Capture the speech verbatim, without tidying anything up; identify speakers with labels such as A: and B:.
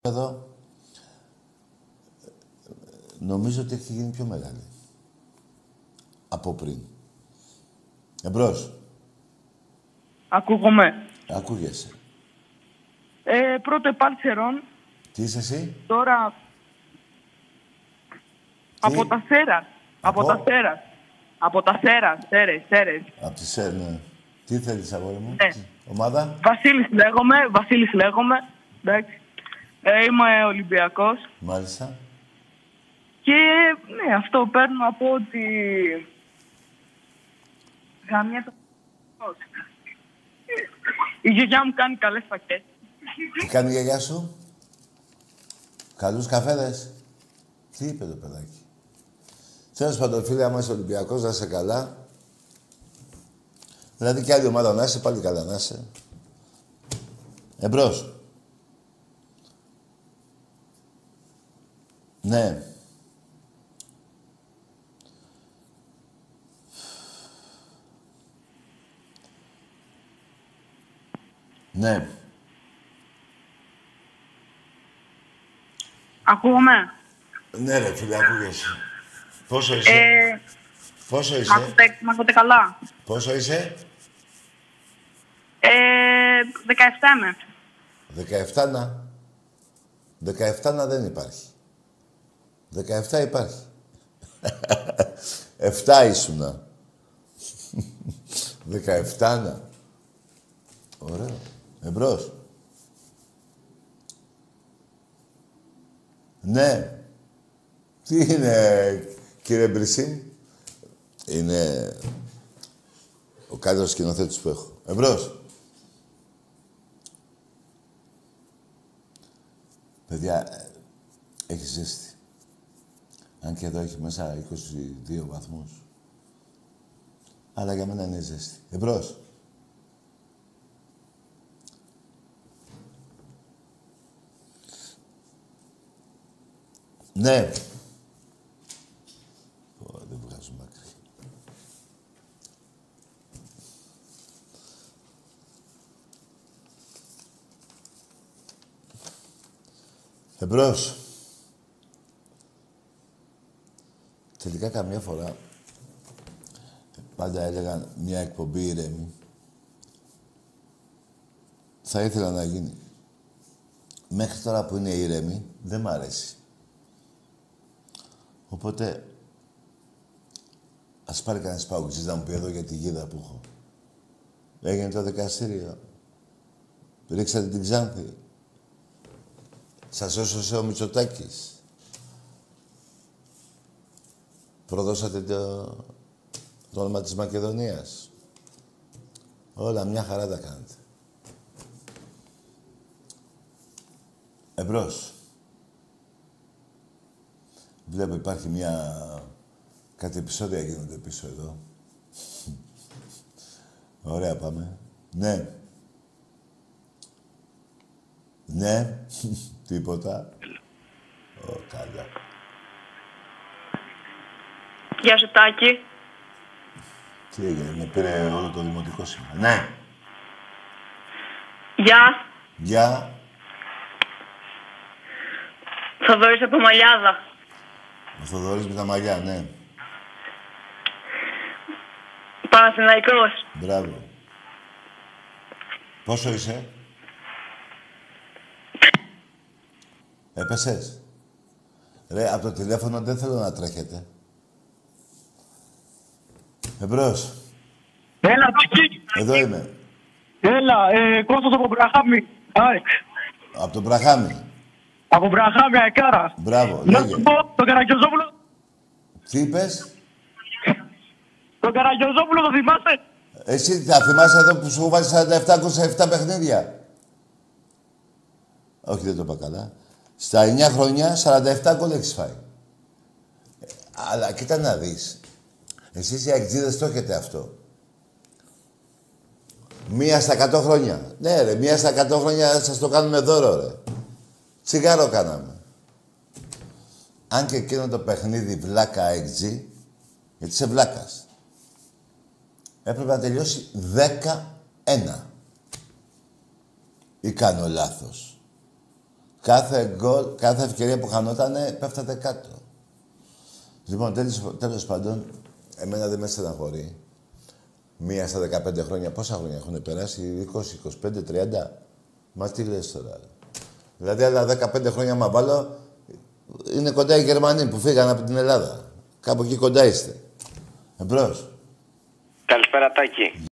A: εδώ. Νομίζω ότι έχει γίνει πιο μεγάλη. Από πριν. Εμπρός.
B: Ακούγομαι.
A: Ακούγεσαι.
B: Ε, πρώτο επάλτσερον.
A: Τι είσαι εσύ?
B: Τώρα... Από τα Σέρας. Από, από τα Σέρας. Από τα Σέρας. Σέρες, Σέρες.
A: Από τη Σέρες, ναι. Τι θέλεις, αγόρι μου?
B: Ναι.
A: Ομάδα.
B: Βασίλης λέγομαι. Βασίλης λέγομαι. Εντάξει. Ε, είμαι Ολυμπιακός.
A: Μάλιστα.
B: Και ναι, αυτό παίρνω από ότι... Γαμιά το... Η γιαγιά μου κάνει καλές φακές.
A: Τι κάνει η γιαγιά σου? Καλούς καφέδες. Τι είπε το παιδάκι? Τέλος πάντων, φίλε, άμα είσαι Ολυμπιακός, να είσαι καλά. Δηλαδή και άλλη ομάδα να είσαι, πάλι καλά να είσαι. Εμπρός. Ναι. Ναι.
B: Ακούγομαι.
A: Ναι ρε φίλε, ακούγεσαι. Πόσο είσαι?
B: Ε,
A: Πόσο είσαι?
B: Μ' ακούτε καλά?
A: Πόσο είσαι?
B: Ε, δεκαεπτά είμαι.
A: δεκαεπτά να. δεκαεπτά να δεν υπάρχει. δεκαεπτά υπάρχει. εφτά ήσουνα. δεκαεπτά να. Ωραίο. Εμπρός. Ναι. Τι είναι, κύριε Μπρισίμ? Είναι ο καλύτερος σκηνοθέτης που έχω. Εμπρός. Παιδιά, έχει ζέστη. Αν και εδώ έχει μέσα είκοσι δύο βαθμούς. Αλλά για μένα είναι ζέστη. Εμπρός. Ναι. Ω, δεν βγάζω μακρύ. Εμπρός. Τελικά καμιά φορά πάντα έλεγαν μια εκπομπή ήρεμη. Θα ήθελα να γίνει. Μέχρι τώρα που είναι ήρεμη, δεν μ' αρέσει. Οπότε, ας πάρει κανένας παουτζής να μου πει εδώ για τη γίδα που έχω. Έγινε το δικαστήριο. Ρίξατε την Ξάνθη. Σας έσωσε ο Μητσοτάκης. Προδώσατε το, το όνομα της Μακεδονίας. Όλα μια χαρά τα κάνετε. Εμπρός. Βλέπω υπάρχει μια... Κάτι επεισόδια γίνονται πίσω εδώ. Ωραία, πάμε. Ναι. Ναι. Τίποτα. Ω, καλά.
B: Γεια σου, Τάκη.
A: Τι έγινε, με πήρε όλο το δημοτικό σήμερα. Ναι.
B: Γεια.
A: Γεια.
B: Θοδωρής από Μαλιάδα.
A: Ο Θοδωρής με τα μαλλιά, ναι.
B: Παναθηναϊκός.
A: Μπράβο. Πόσο είσαι? Έπεσες. Ρε, από το τηλέφωνο δεν θέλω να τρέχετε. Εμπρός.
B: Έλα, Τάκη.
A: Εδώ είμαι.
B: Έλα, ε, Κώστας από Μπραχάμι. ΑΕΚ.
A: Από τον Μπραχάμι.
B: Από Μπραχάμι, αεκάρα.
A: Μπράβο,
B: Να
A: λέγε.
B: σου πω, τον Καραγιοζόπουλο.
A: Τι είπες?
B: Τον Καραγιοζόπουλο το θυμάσαι?
A: Εσύ θα θυμάσαι εδώ που σου βάζει σαράντα επτά είκοσι επτά παιχνίδια. Όχι, δεν το είπα καλά. Στα εννιά χρόνια, σαράντα επτά γκολ έχεις φάει. Ε, αλλά κοίτα να δεις. Εσείς οι αεκτζίδες το έχετε αυτό. Μία στα εκατό χρόνια. Ναι ρε, μία στα εκατό χρόνια σας το κάνουμε δώρο ρε. Τσιγάρο κάναμε. Αν και εκείνο το παιχνίδι βλάκα αεκτζή, γιατί είσαι βλάκας, έπρεπε να τελειώσει δέκα ένα. Ή κάνω λάθος? Κάθε γκολ, κάθε ευκαιρία που χανότανε, πέφτατε κάτω. Λοιπόν, τέλος, τέλος πάντων, εμένα δεν με στεναχωρεί. Μία στα δεκαπέντε χρόνια, πόσα χρόνια έχουν περάσει, είκοσι, είκοσι πέντε, τριάντα. Μα τι λες τώρα. Δηλαδή, άλλα δεκαπέντε χρόνια, μα βάλω, είναι κοντά οι Γερμανοί που φύγαν από την Ελλάδα. Κάπου εκεί κοντά είστε. Εμπρός.
C: Καλησπέρα, Τάκη.